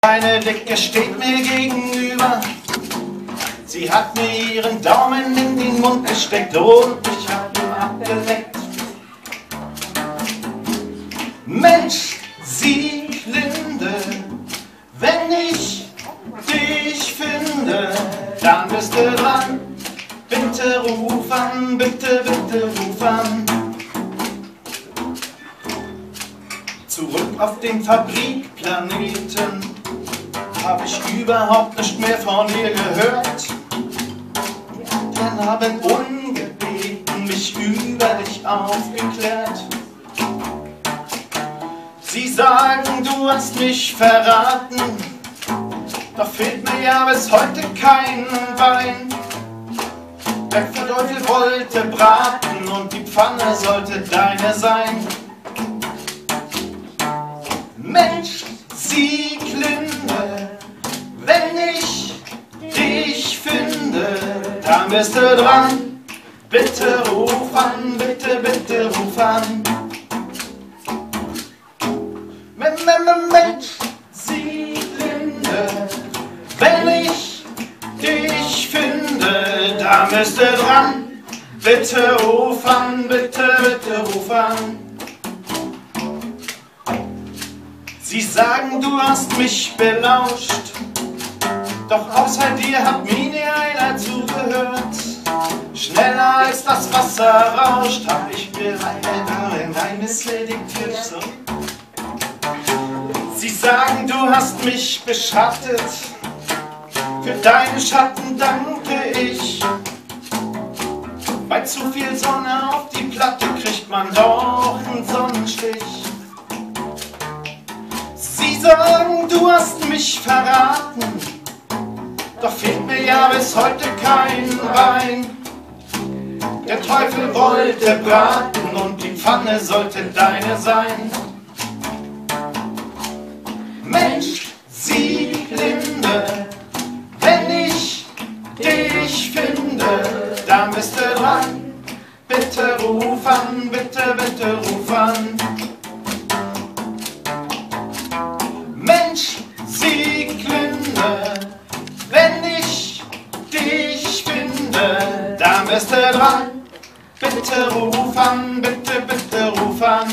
Eine Dicke steht mir gegenüber. Sie hat mir ihren Daumen in den Mund gesteckt und ich hab ihn abgeleckt. Mensch, Sieglinde, wenn ich dich finde, dann bist du dran. Bitte ruf an, bitte, bitte ruf an. Zurück auf den Fabrikplaneten hab ich überhaupt nicht mehr von dir gehört. Die anderen haben ungebeten mich über dich aufgeklärt. Sie sagen, du hast mich verraten, doch fehlt mir ja bis heute kein Wein. Der Teufel wollte braten und die Pfanne sollte deine sein. Mensch, Sieglinde, wenn ich dich finde, dann bist du dran. Bitte ruf an, bitte, bitte ruf an. Mensch, Sieglinde, wenn ich dich finde, dann bist du dran. Bitte ruf an, bitte, bitte ruf an. Sie sagen, du hast mich belauscht, doch außer dir hat mir nie einer zugehört. Schneller als das Wasser rauscht, hab ich mir ein Geheimnis diktiert. So. Sie sagen, du hast mich beschattet, für deinen Schatten danke ich. Bei zu viel Sonne auf die Platte kriegt man doch einen Sonnenstich. Sie sagen, du hast mich verraten, doch fehlt mir ja bis heute kein Wein. Der Teufel wollte braten und die Pfanne sollte deine sein. Mensch, Sieglinde, wenn ich dich finde, dann bist du dran. Bitte ruf an, bitte, bitte ruf an. Mensch, Sieglinde, wenn ich dich finde, dann bist du dran. Bitte ruf an, bitte, bitte ruf an.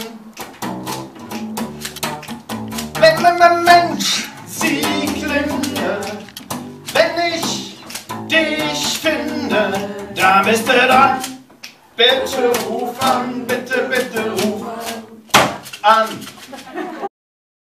Mensch, Sieglinde, wenn ich dich finde, dann bist du dran. Bitte ruf an, bitte, bitte ruf an.